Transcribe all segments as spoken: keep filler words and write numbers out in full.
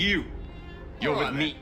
You! You're with me.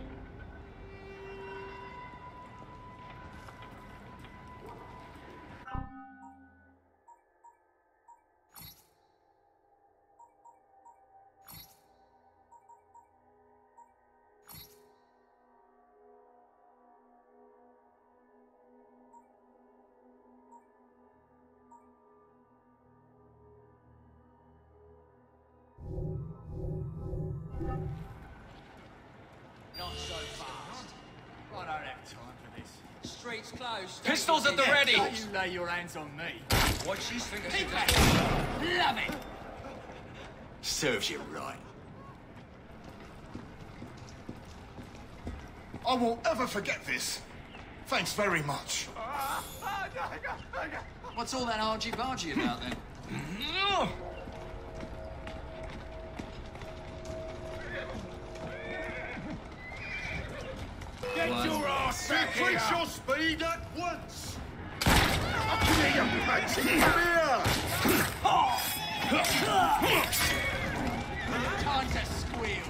Not so fast. I don't have time for this. Street's closed. Pistols at the ready! Don't you lay your hands on me. What she's thinking? Keep back. Love it. Serves you right. I won't ever forget this. Thanks very much. What's all that argy-bargy about, then? Get What? your ass back here! Increase your speed at once! Up here, young blokes! Here! Time to squeal.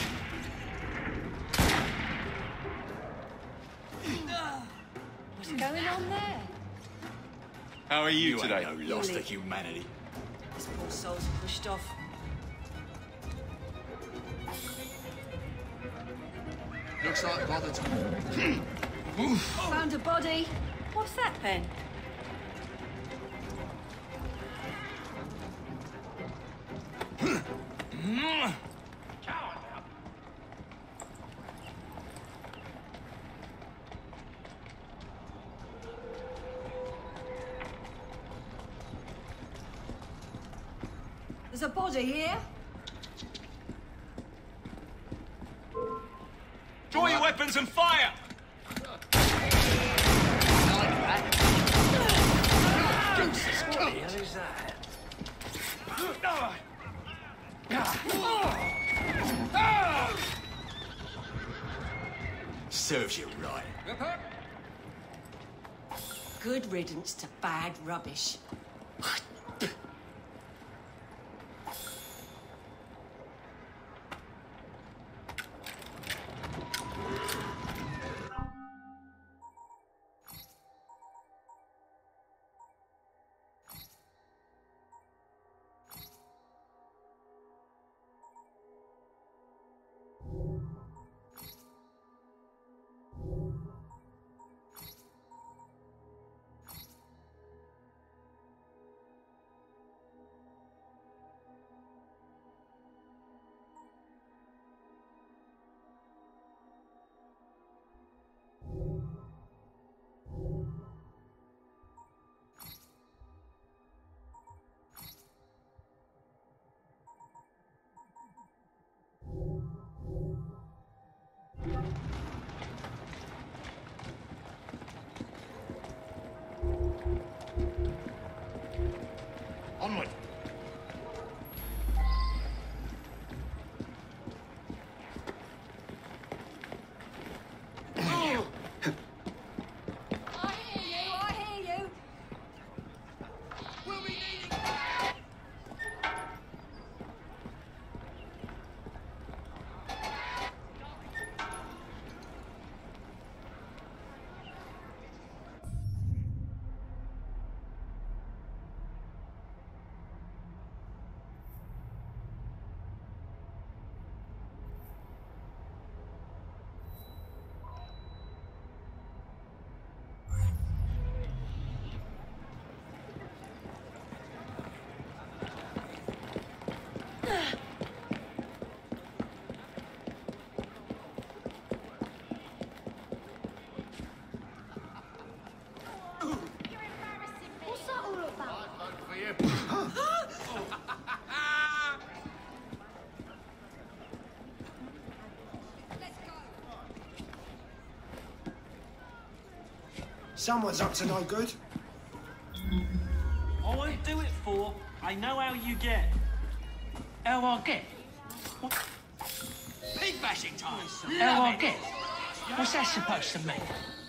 What's going on there? How are you, You today? ain't no lost to humanity. This poor soul's pushed off. Looks like bothered. Found a body. What's that then? There's a body here. Draw your weapons and fire! Serves you right. Good riddance to bad rubbish. Onward. I hear you, I hear you. We'll be needing... What's that all about? Someone's up to no good. I won't do it for. I know how you get. How I get? What? Pig bashing time. How I get? What's that supposed to mean?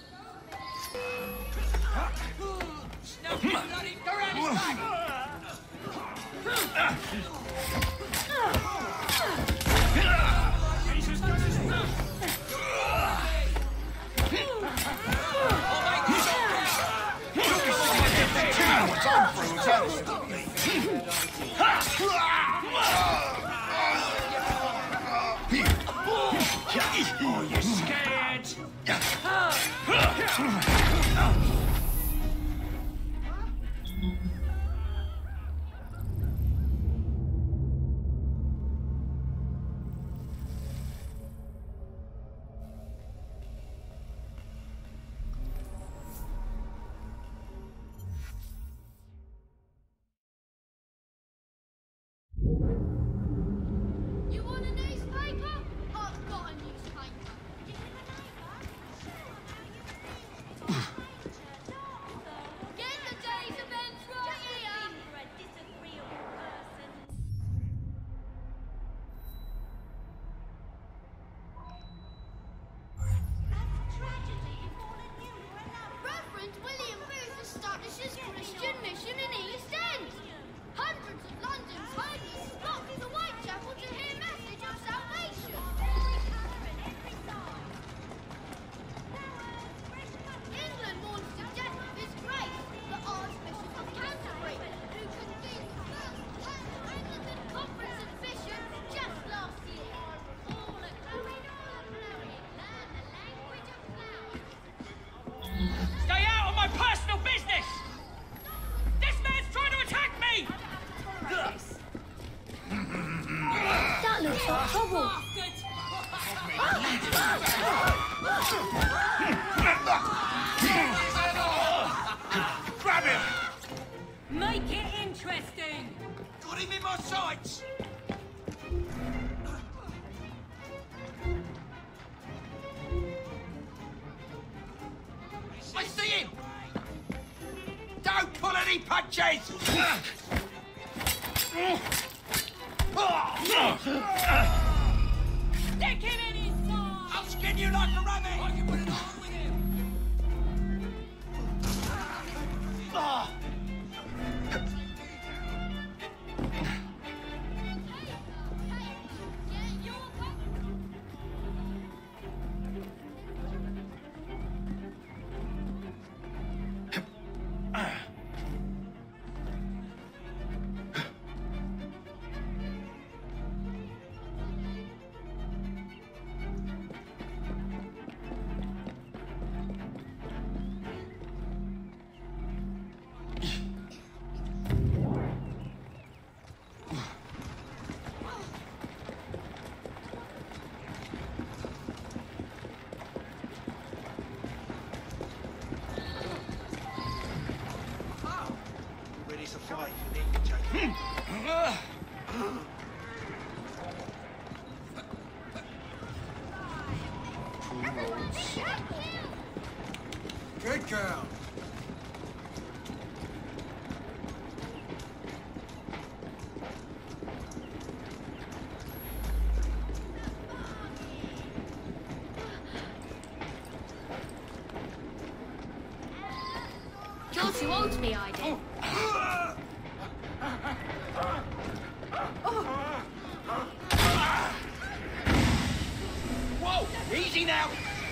No, bloody, go around his back. Jesus Oh, you scared? You want a newspaper? I've got a newspaper. Get the day's events right here. Reverend William Booth establishes Christian mission in East End. Hundreds of London's homeless flock to Whitechapel to hear message of salvation. England mourns the death of His Grace, the Archbishop of Canterbury, who convened the first Anglican Conference of Bishops just last year. All a glowing, all a glowing, learn the language of flowers. Stay out of my personal business! This man's trying to attack me! That looks like trouble. Grab him! Make it interesting. Got him in my sights! I see him! Don't pull any punches! Stick him in his side. I'll skin you like a rabbit! I can put it on with him! Get your Ready to fight, you need to take Good girl. You're too old to be hiding. Whoa! Easy now!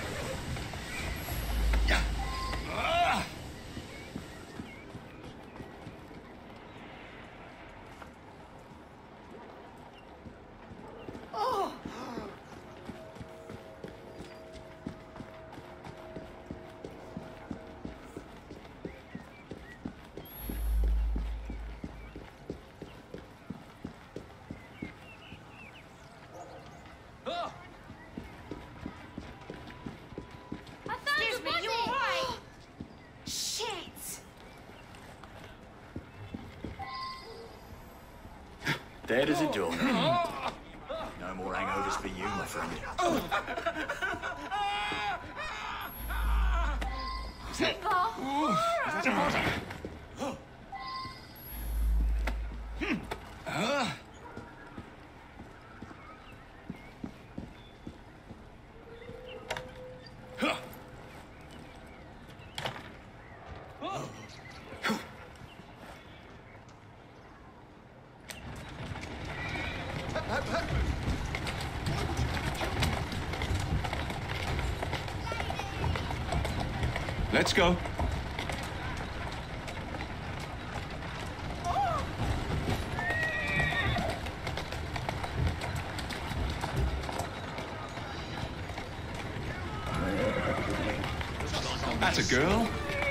I found Excuse a me, body. you all right? Shit. Dead as a door. No more hangovers for you, my friend. Let's go. girl.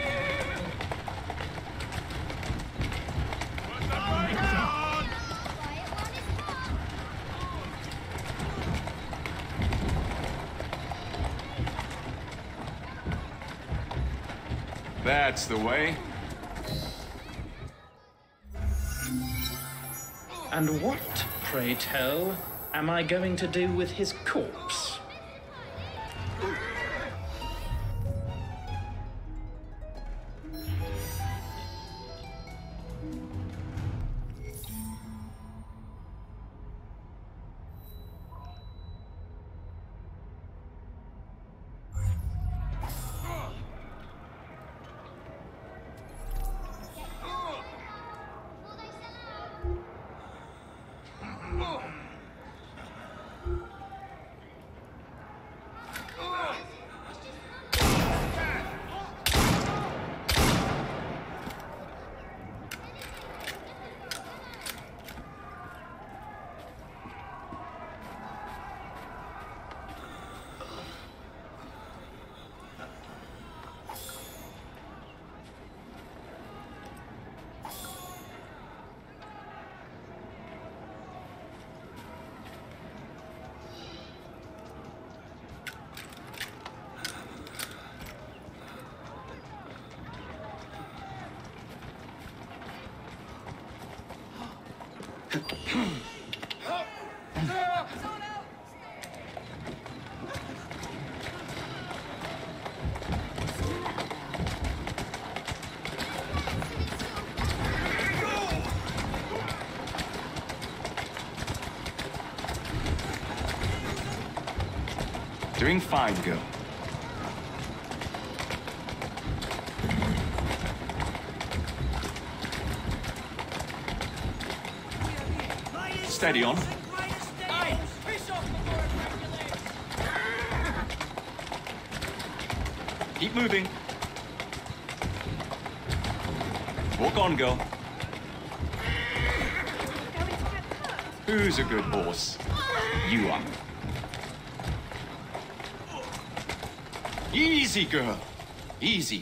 That's the way. And what, pray tell, am I going to do with his corpse? Doing fine, girl. Steady on. Hey, piss off before I break your legs. Keep moving. Walk on, girl. Who's a good horse? You are. Easy, girl. Easy.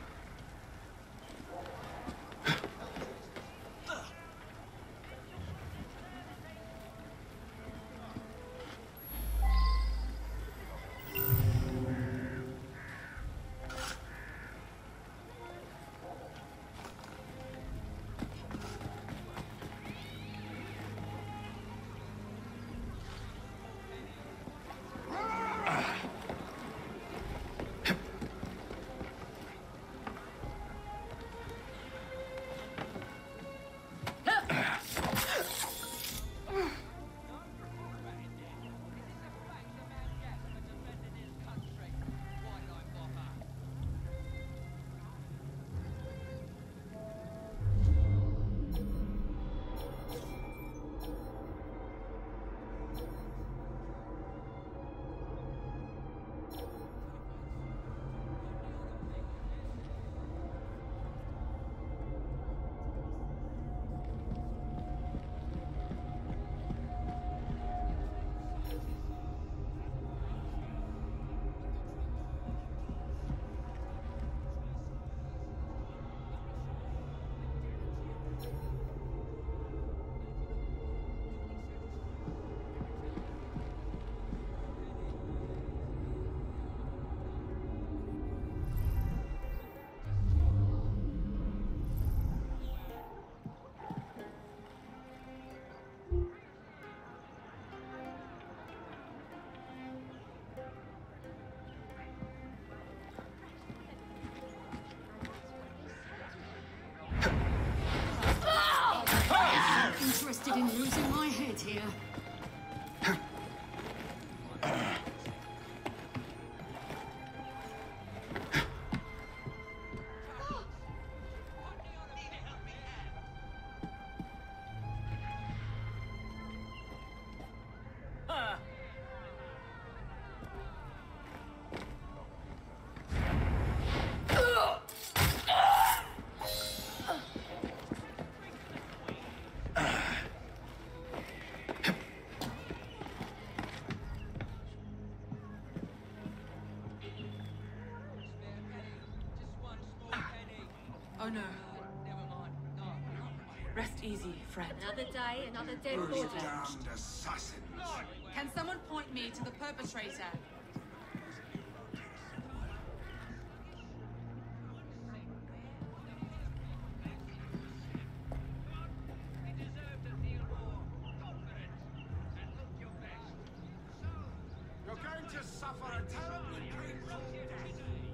Interested in losing my head here. Oh no. Rest easy, friend. Another day, another dead Those body. damned assassins. Can someone point me to the perpetrator? You're going to suffer a terribly painful death.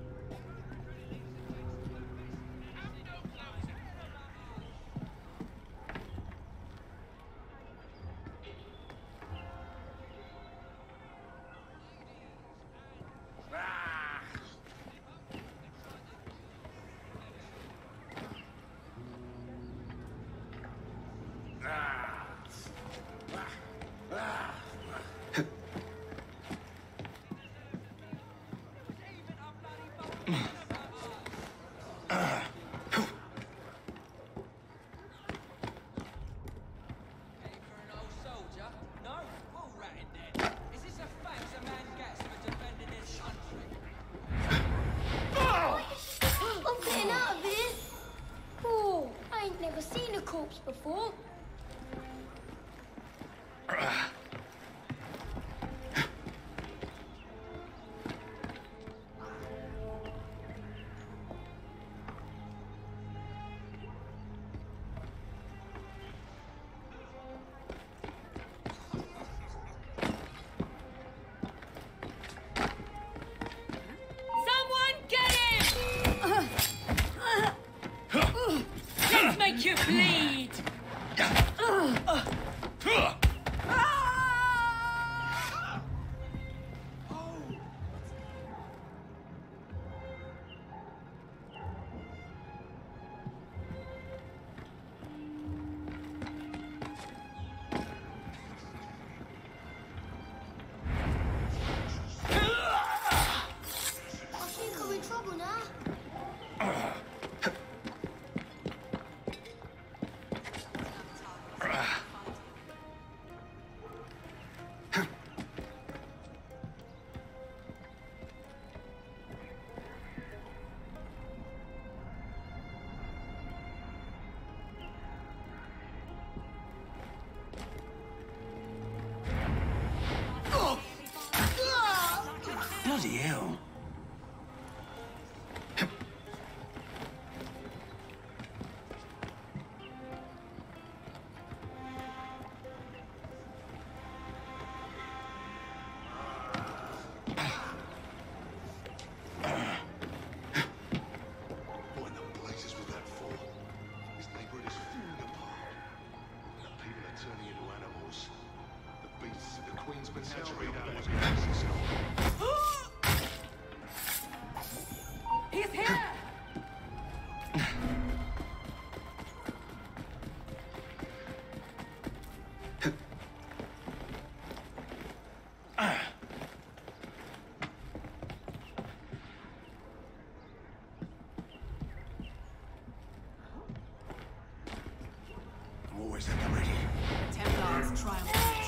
Before? Someone get him! Let's make you bleed! I think I'm in trouble now. Bloody hell. What in the blazes was that for? This neighborhood is falling apart. The people are turning into animals. The beasts of the Queen's menagerie don't want to be accessed. He's here! I'm always at the ready. Templars triumph.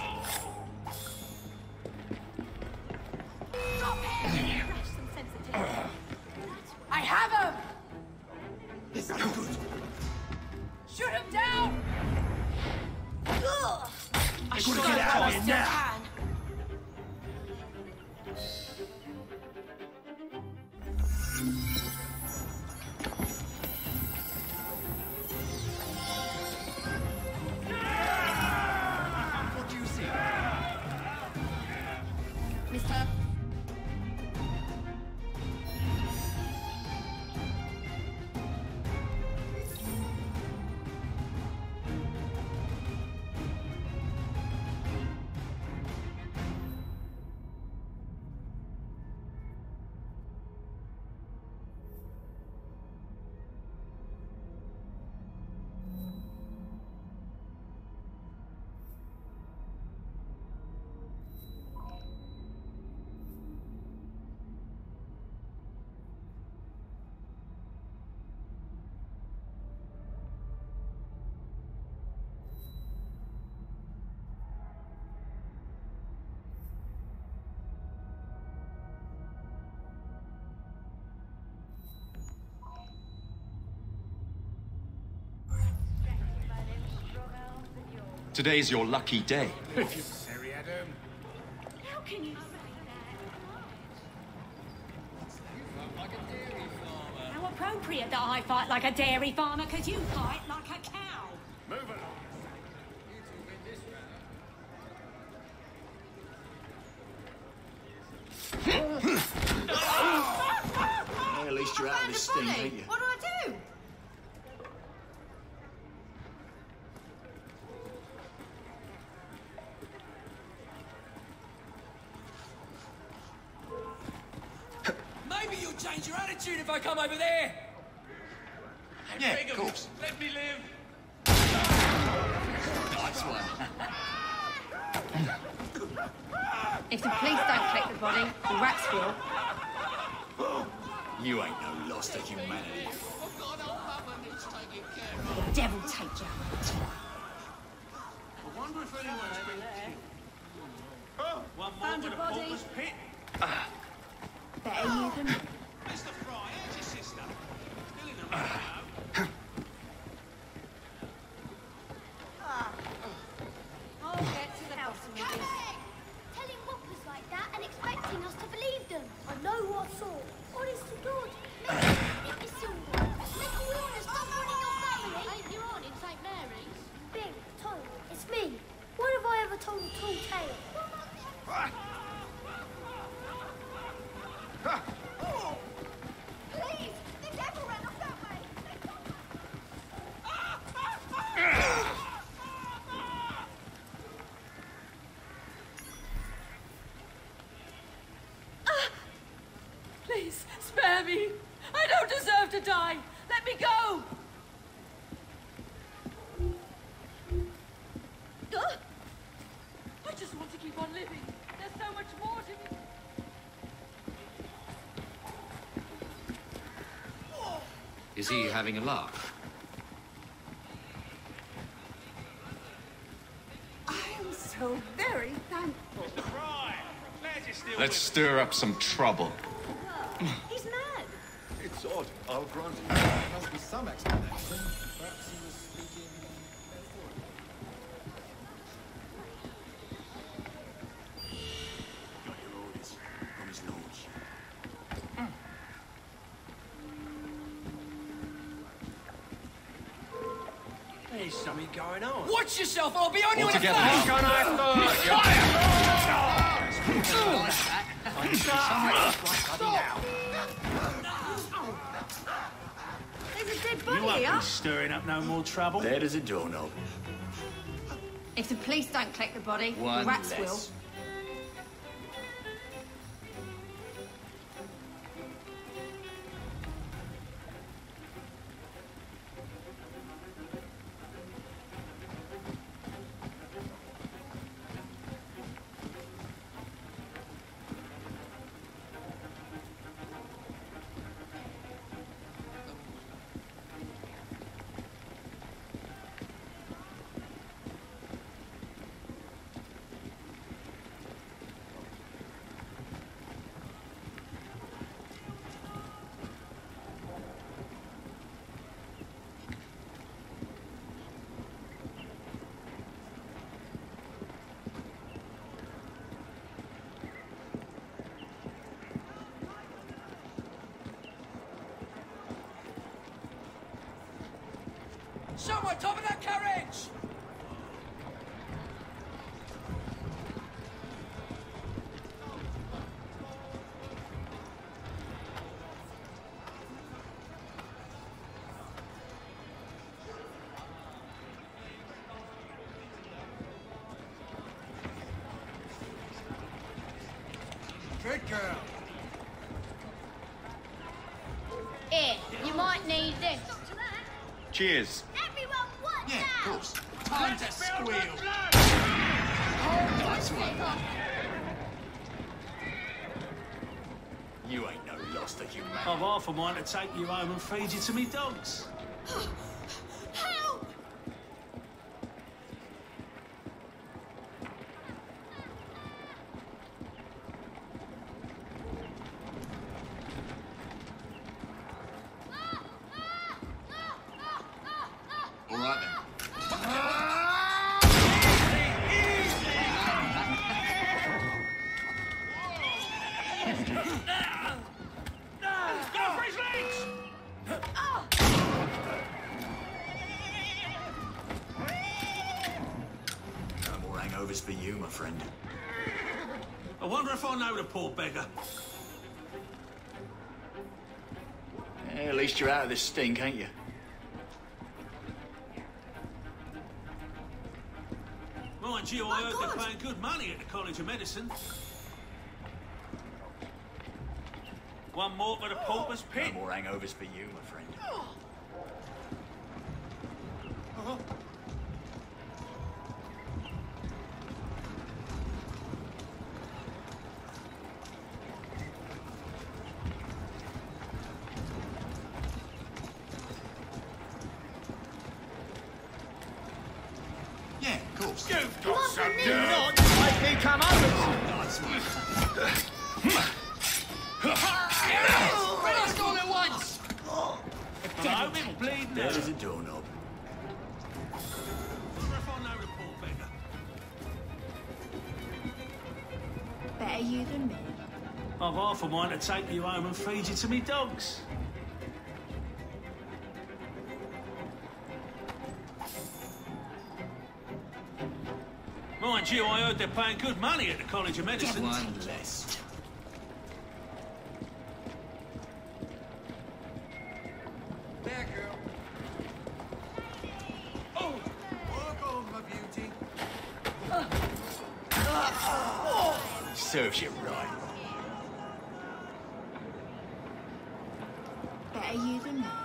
I have him! It's no good. Shoot him down! I gotta get out of here now. What do you see? Mister Today's your lucky day. Sorry, Adam. How can you say that? How appropriate that I fight like a dairy farmer, because you fight like a cow. Move along. Well, at least you're out of this sting, ain't you? What do I do? Maybe you'll change your attitude if I come over there. Yeah, of course. Let me live. Nice one. If the police don't collect the body, the rats will. You ain't no loss to humanity. The devil take you. I wonder if anyone's been killed. One more Found with your a body. faultless pit. Better you than... Mister Fry, how's your sister? Still in the room, I'll get to the bottom of this. Telling whoppers like that and expecting us to believe them. I know what I saw. Honest to God. Let me see. Let's be honest, I'm running your family. Ain't you on in Saint Mary's? Bing, Tom, it's me. When have I ever told a tall tale? Please! The devil ran off that way! Please, spare me. I don't deserve to die. Let me go. I just want to keep on living. There's so much more to me. Is he having a laugh? I am so very thankful. Fry, glad you're still Let's stir up some trouble. He's mad. It's odd, I'll grant you. There must be some explanation. Perhaps he was speaking metaphorically. Got your orders from his lordship. There's something going on. Watch yourself, or I'll be on you All in a together. flash. There's a dead You body won't here. be stirring up no more trouble. Dead as a doorknob. If the police don't collect the body, One the rats less. will. Someone, top of that carriage! Good girl. Here, you might need this. Cheers. Everyone, watch Yeah, of out! course. Time to squeal. Nice one. You ain't no loss to humanity. I've half a mind to take you home and feed you to me dogs. Help! All right then. hangovers for you, my friend. I wonder if I know the poor beggar. Yeah, at least you're out of this stink, ain't you? Mind you, I heard they're paying good money at the College of Medicine. One more for the pauper's pit. No more hangovers for you, my friend. Uh-huh. Yeah, of course. You've got some Not nerve. make me come over. Finish all at once. I've been bleeding There out. is a doorknob. Wonder if I know the poor beggar. Better you than me. I've half a mind to take you home and feed you to me dogs. Mind you, I heard they're paying good money at the College of Medicine. One less. There, girl. Oh, work on, my beauty. Serves you right. Better you than me.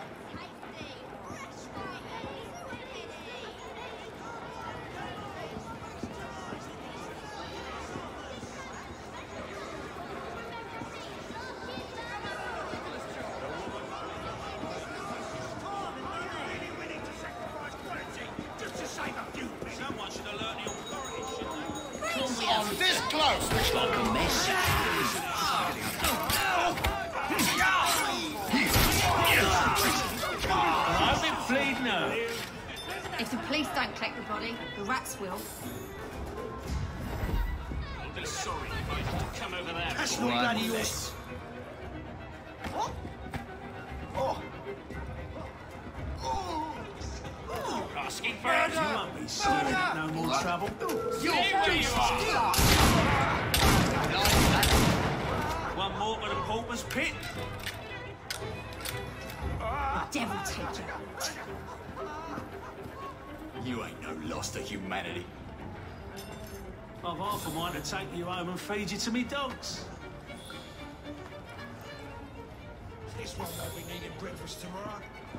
Someone should have learned the authority, shouldn't they? On this close. Looks like a mess. I've been bleeding out. If the police don't collect the body, the rats will. I'll be sorry if I have to come over there. That's not bloody yours. What? Oh. Oh. Asking for it. You won't be scared of no more trouble. Here you are. One more for the pauper's pit. Devil take you. You ain't no loss to humanity. I've half a mind to take you home and feed you to me dogs. This one won't be needing breakfast tomorrow.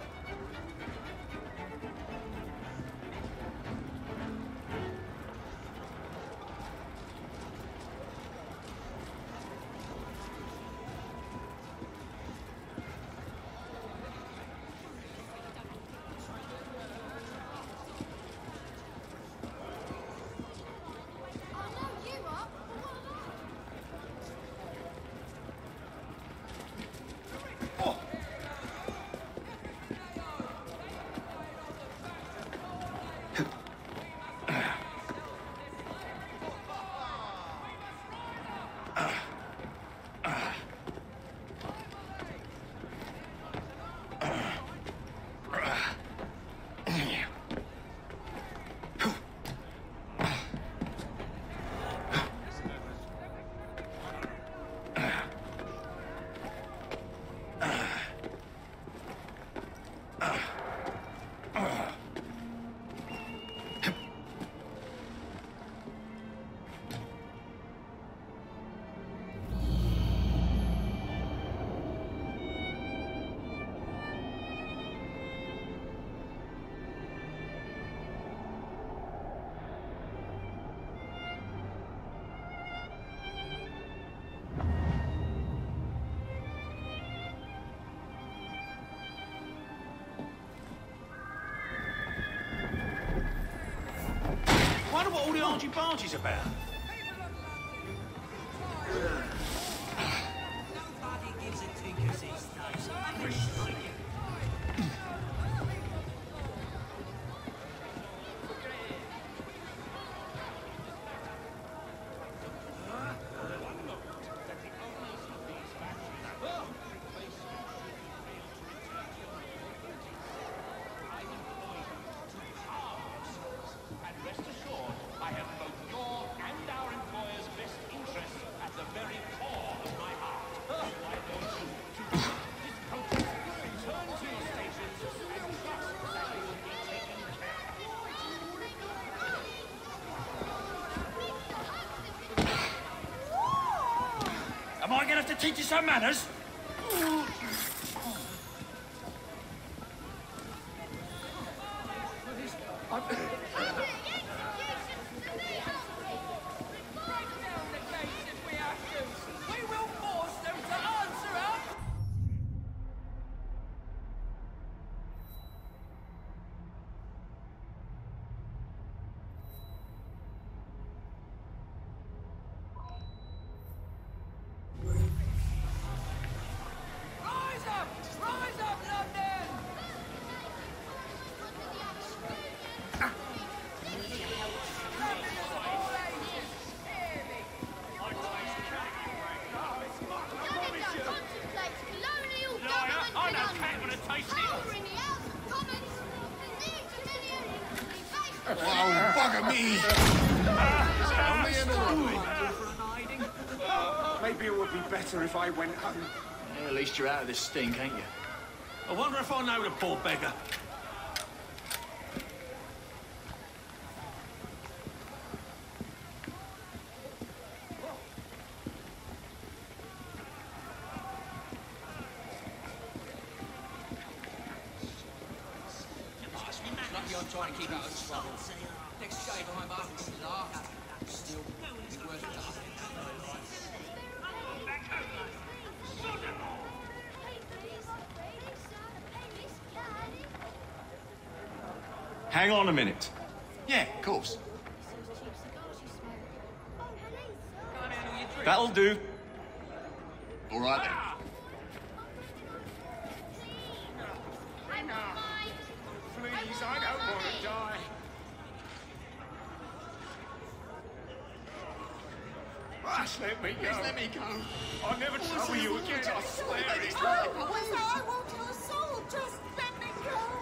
I know you are, but what am I? Oh. Wonder what all the argy-bargy's about. Nobody gives a tinker's these days. And rest assured, I have both teach you some manners? Oh, bugger me! Maybe it would be better if I went home. Yeah, at least you're out of this stink, ain't you? I wonder if I know the poor beggar. Lucky I'm trying to keep out of the trouble. Next shave I'm up, this is half. Still, it's worth it. Hang on a minute. Yeah, of course. That'll do. All right then. Please, I don't want to die. Just let me go. Please let me go. I'll never trouble you again, I swear it. I won't tell a soul. Just let me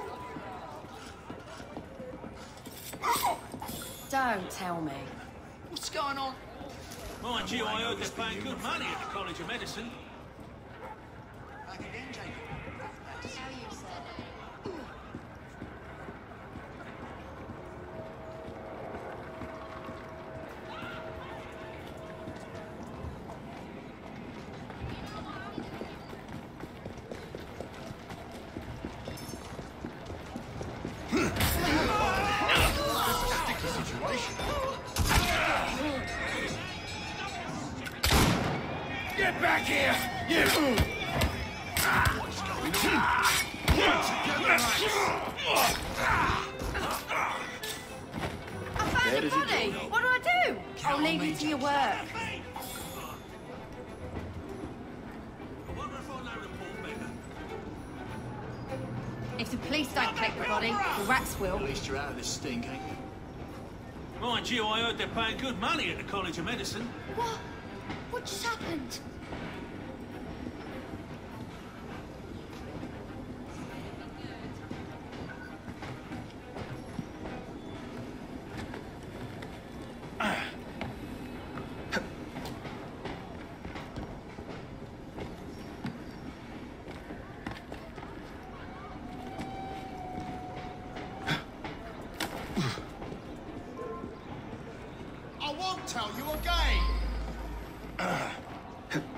go. Don't tell me. What's going on? Mind you, I heard they're paying good money at the College of Medicine. Back again, Jacob. Get back here! You! What's going on? I found a body. What do I do? I'll leave you to your work. I wonder if I know the poor beggar. If the police don't collect the body, the rats will. At least you're out of this stink, ain't you? Mind you, I heard they're paying good money at the College of Medicine. What? What just happened? I won't tell you again!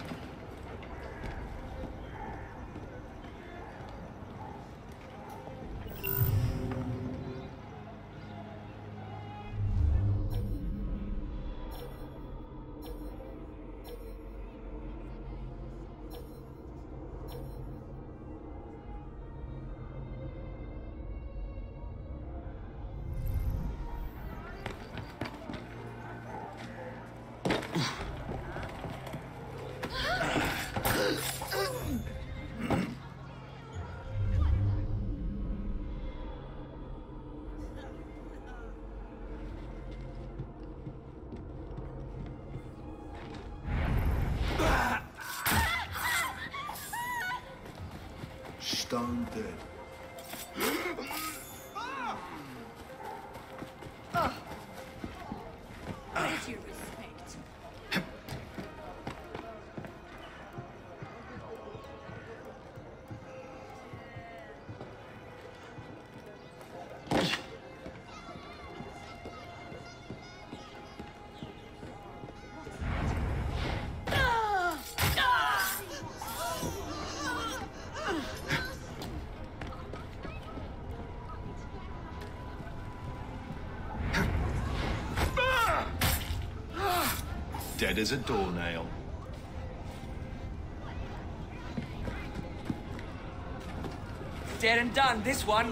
Dead as a doornail. Dead and done, this one.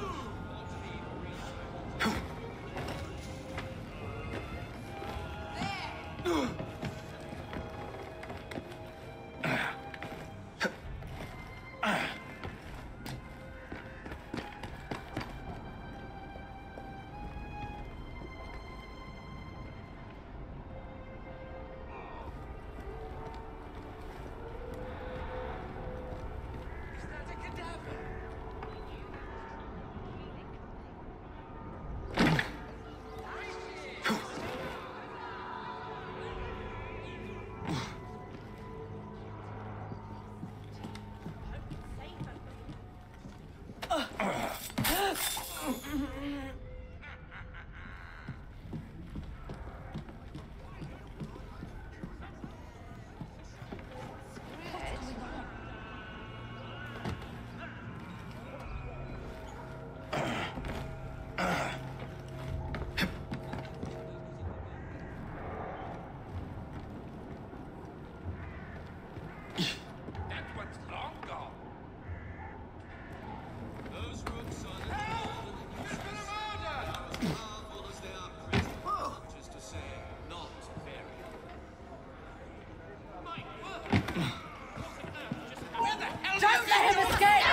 Don't let him escape!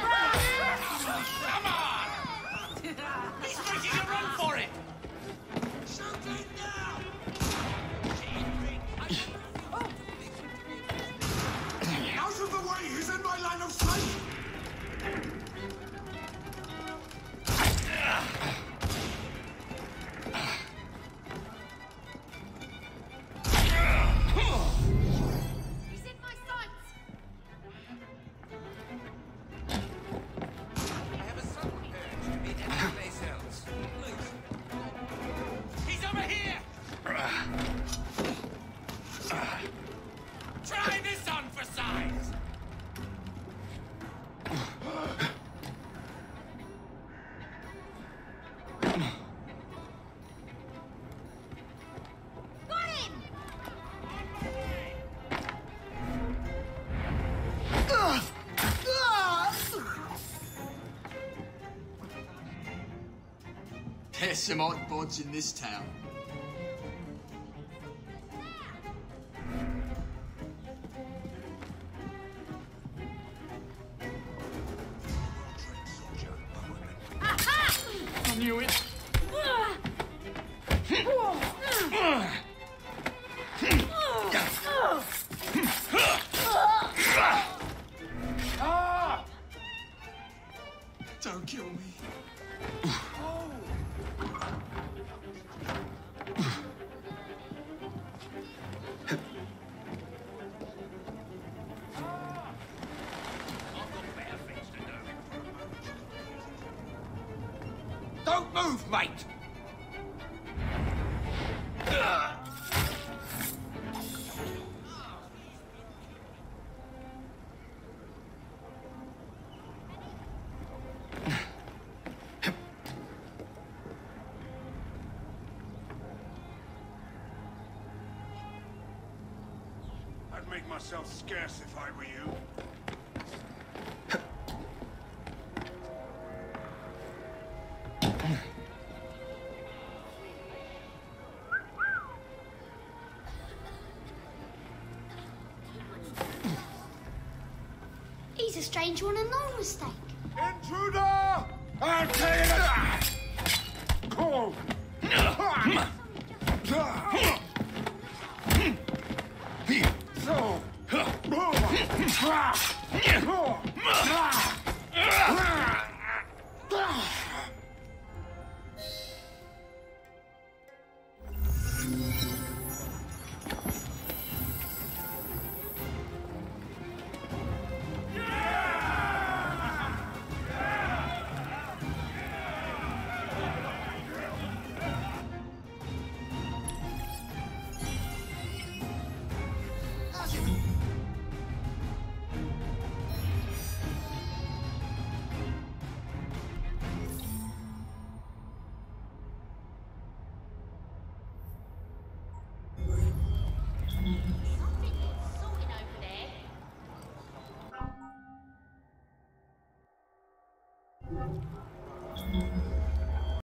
Come on! He's making a run for it! Something now! Out of the way! He's in my line of sight! He's in my sights! I have a sudden urge to be anyplace else. Please. He's over here! Try this on for size! Got him! There's some odd bods in this town. I knew it. Don't kill me. Don't move, mate! I'd make myself scarce if I were you. He's a strange one and no mistake. Intruder! I'll tell you that! Oh. So.